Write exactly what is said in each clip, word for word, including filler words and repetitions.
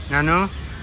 Nanu.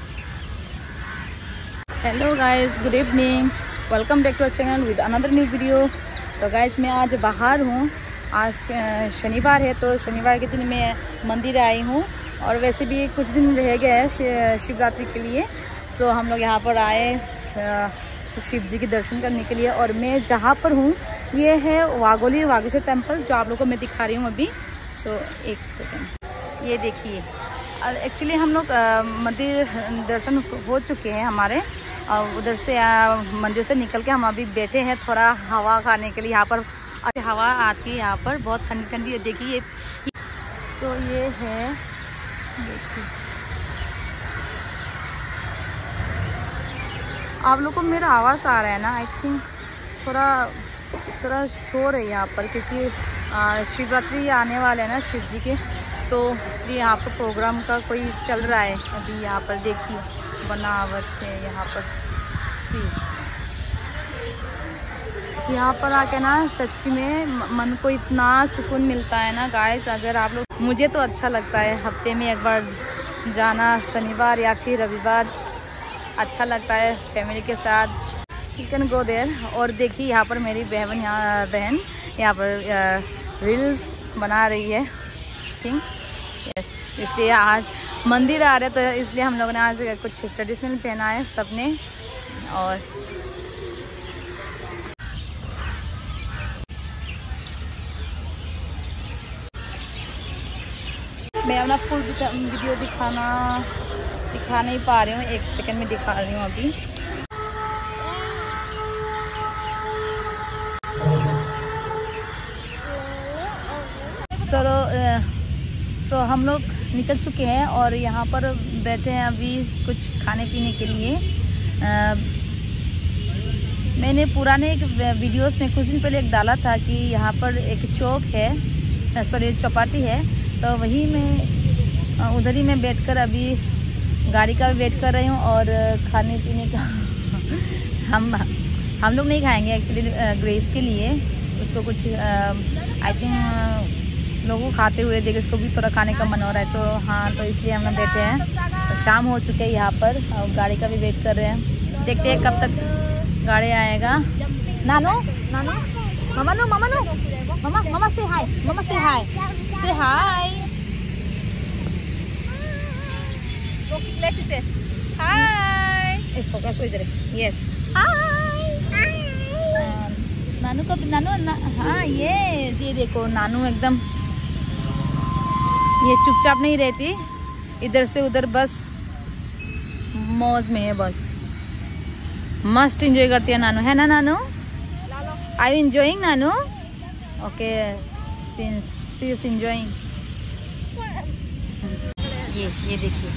Hello guys, good evening, welcome back to our channel with another new video. तो guys मैं आज बाहर हूँ। आज शनिवार है तो शनिवार के दिन मैं मंदिर आई हूँ और वैसे भी कुछ दिन रह गए हैं शिवरात्रि के लिए। सो हम लोग यहाँ पर आए शिव जी के दर्शन करने के लिए। और मैं जहाँ पर हूँ ये है वाघोली वागेश्वर टेम्पल, जो आप लोगों को मैं दिखा रही हूँ अभी। सो एक सेकेंड, ये देखिए। एक्चुअली हम लोग मंदिर दर्शन हो चुके हैं हमारे, और उधर से आ, मंदिर से निकल के हम अभी बैठे हैं थोड़ा हवा खाने के लिए। यहाँ पर अच्छी हवा आती है, यहाँ पर बहुत ठंडी ठंडी है। देखिए ये, सो ये है, देखिए आप लोग को मेरा आवाज़ आ रहा है ना? आई थिंक थोड़ा थोड़ा शोर है यहाँ पर, क्योंकि शिवरात्रि आने वाले हैं ना शिव जी के, तो इसलिए यहाँ पर प्रोग्राम का कोई चल रहा है अभी। यहाँ पर देखिए बनावट है यहाँ पर। सी यहाँ पर आके ना सच्ची में मन को इतना सुकून मिलता है ना गाइस। अगर आप लोग, मुझे तो अच्छा लगता है हफ्ते में एक बार जाना, शनिवार या फिर रविवार अच्छा लगता है फैमिली के साथ। You can go there. और देखिए यहाँ पर मेरी बहन यहाँ बहन यहाँ पर रील्स बना रही है थिंक। यस, इसलिए आज मंदिर आ रहे तो इसलिए हम लोगों ने आज कुछ ट्रेडिशनल पहना है सबने। और मैं अपना फुल वीडियो दिखाना दिखा नहीं पा रही हूँ, एक सेकंड में दिखा रही हूँ अभी। सर सो so, हम लोग निकल चुके हैं और यहाँ पर बैठे हैं अभी कुछ खाने पीने के लिए। आ, मैंने पुराने एक वीडियोस में कुछ दिन पहले एक डाला था कि यहाँ पर एक चौक है, सॉरी चौपाटी है, तो वही मैं उधर ही मैं बैठकर अभी गाड़ी का वेट कर रही हूँ। और खाने पीने का हम हम लोग नहीं खाएंगे एक्चुअली, ग्रेस के लिए उसको कुछ आई थिंक लोगों खाते हुए देख इसको भी थोड़ा खाने का मन हो रहा है। तो हाँ, तो इसलिए हम लोग बैठे हैं। तो शाम हो चुके हैं यहाँ पर और गाड़ी का भी वेट कर रहे हैं। देखते हैं कब तक गाड़ी आएगा। नानो नानो मामा नो मामा नो मामा मामा से हाय, मामा से हाय, से हाय, से हाय, फोकस इधर। यस हाय नानू का नानू ना, हाँ ये ये देखो नानू एकदम ये चुपचाप नहीं रहती, इधर से उधर बस मौज में है, बस मस्त एंजॉय करती है नानू, है ना Nanu? I you enjoying Nanu? Okay, since she is enjoying. ये ये देखिए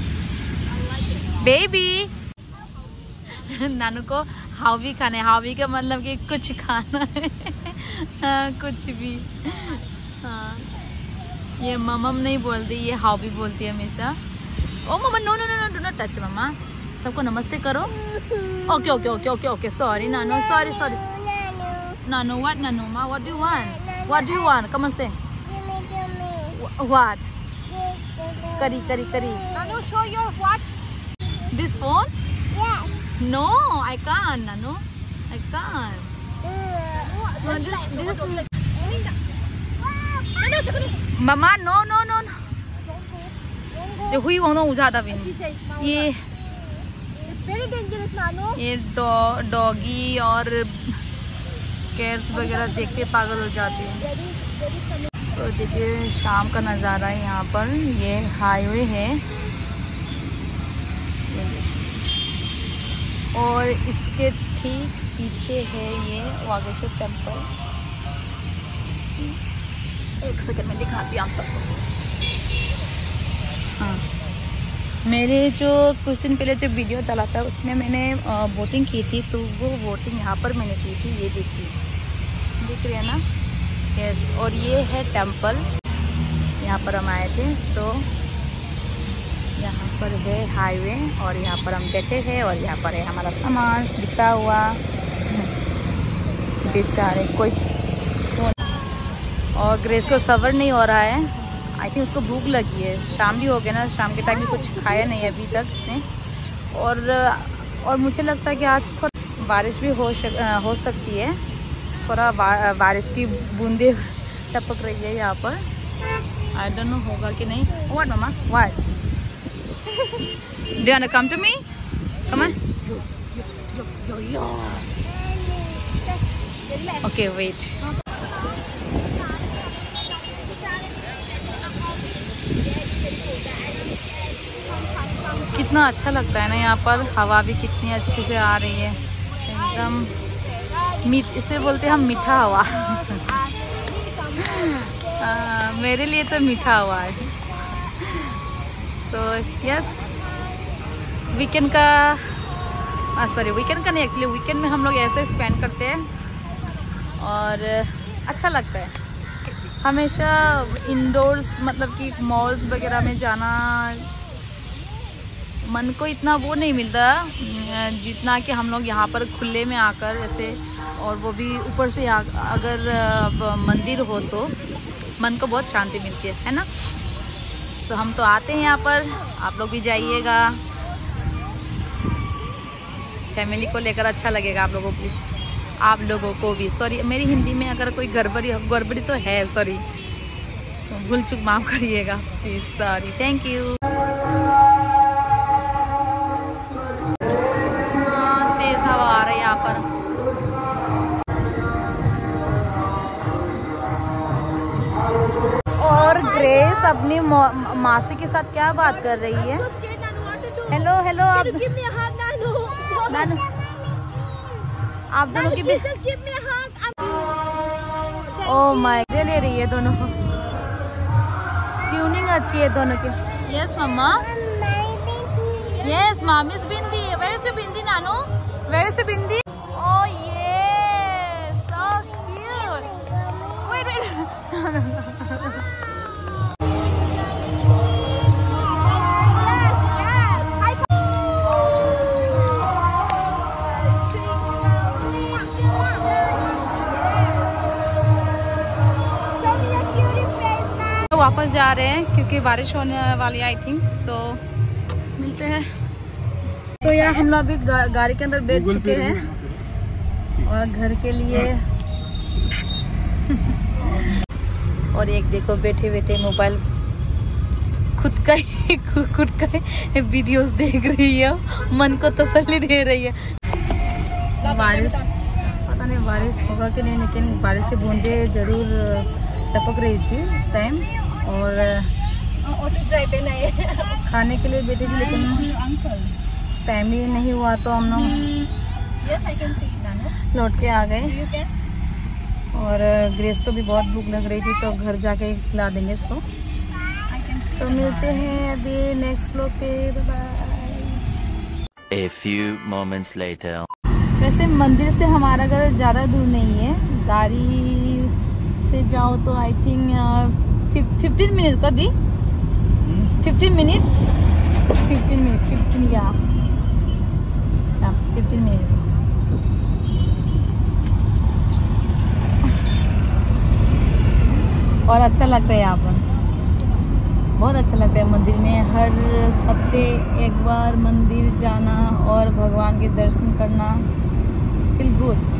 बेबी नानू को हावी खाना है। हावी का मतलब कि कुछ खाना है हाँ, कुछ भी। हाँ, ये ममम नहीं बोलती, ये हावी बोलती है हमेशा। Oh mamma no no no do not touch mamma. सबको नमस्ते करो। Okay okay okay okay okay sorry Nanu, sorry sorry Nanu. What Nanu मा, what do you want, what do you want, come on say what. करी करी करी Nanu, show your what this phone. Yes. No, I can't, Nanu. I can't. Mm. No, this, this is like... Mama, no, no, no, no. जो हुई वो ना उजादा भी नहीं। ये It's very dangerous, Nanu. ये डॉ डॉगी और कैट्स वगैरह देख के पागल हो जाती है। सो so, देखिए शाम का नज़ारा है यहाँ पर। ये हाईवे है और इसके ठीक पीछे है ये वागेश्वर टेम्पल। एक सेकंड में दिखाती हूँ आप सबको। हाँ, मेरे जो कुछ दिन पहले जो वीडियो डाला था उसमें मैंने वोटिंग की थी, तो वो वोटिंग यहाँ पर मैंने की थी। ये देखिए, दिख रही है ना? यस। और ये है टेम्पल, यहाँ पर हम आए थे। सो यहाँ पर है हाईवे और यहाँ पर हम बैठे हैं और यहाँ पर है हमारा सामान बिखरा हुआ। बेचारे कोई, और ग्रेस को सबर नहीं हो रहा है। आई थिंक उसको भूख लगी है, शाम भी हो गया ना, शाम के टाइम भी कुछ खाया नहीं अभी तक इसने। और और मुझे लगता है कि आज थोड़ा बारिश भी हो शक, हो सकती है, थोड़ा बा, बारिश की बूंदे टपक रही है यहाँ पर। आई डोंट नो होगा कि नहीं। What mamma what do you want to come to me, come on. Okay wait. कितना अच्छा लगता है ना यहाँ पर, हवा भी कितनी अच्छे से आ रही है, एकदम मीठ, इसे बोलते हैं हम मीठा हवा। आ, मेरे लिए तो मीठा हवा है। सो यस, वीकेंड का सॉरी वीकेंड का नहीं, एक्चुअली वीकेंड में हम लोग ऐसे स्पेंड करते हैं और अच्छा लगता है। हमेशा इंडोर्स मतलब कि मॉल्स वगैरह में जाना मन को इतना वो नहीं मिलता जितना कि हम लोग यहाँ पर खुले में आकर ऐसे, और वो भी ऊपर से अगर मंदिर हो तो मन को बहुत शांति मिलती है, है ना। सो हम तो आते हैं यहाँ पर, आप लोग भी जाइएगा, फैमिली को लेकर अच्छा लगेगा आप लोगों को, आप लोगों को भी। सॉरी मेरी हिंदी में अगर कोई गड़बड़ी गड़बड़ी तो है, सॉरी, भूल चूक माफ करिएगा प्लीज, सॉरी, थैंक यू। तेज हवा आ रही है यहाँ पर। और ग्रेस अपनी मासी के साथ क्या बात कर रही है? हेलो हेलो, आप नानू, आप दोनों की भी ओह माय, ले रही है दोनों, ट्यूनिंग अच्छी है दोनों की। Yes mamma, yes mommy's bindi, where is your bindi Nanu, where is your bindi? Oh yes, so cute, wait wait. वापस जा रहे हैं क्योंकि बारिश होने वाली आई थिंक, सो मिलते हैं। तो यार हम लोग अभी गा, गाड़ी के अंदर बैठ चुके हैं और घर के लिए और एक देखो बैठे बैठे मोबाइल खुद का ही खुद का ही वीडियोस देख रही है, मन को तसल्ली दे रही है। बारिश पता नहीं बारिश होगा कि नहीं, लेकिन बारिश की बूंदे जरूर टपक रही थी इस टाइम। और ऑटो ड्राइव पे नहीं खाने के लिए बैठी थी, लेकिन टाइम ही नहीं हुआ तो हम लोग लौट के आ गए। और ग्रेस को भी बहुत भूख लग रही थी तो घर जाके खिला देंगे इसको। तो मिलते हैं अभी नेक्स्ट ब्लॉग पे, bye. A few moments later. वैसे मंदिर से हमारा घर ज़्यादा दूर नहीं है, गाड़ी से जाओ तो आई थिंक फिफ्टीन मिनट का the fifteen minute fifteen minute fifteen या फिफ्टीन मिनट। और अच्छा लगता है यहाँ पर, बहुत अच्छा लगता है मंदिर में हर हफ्ते एक बार मंदिर जाना और भगवान के दर्शन करना, इट्स फील गुड।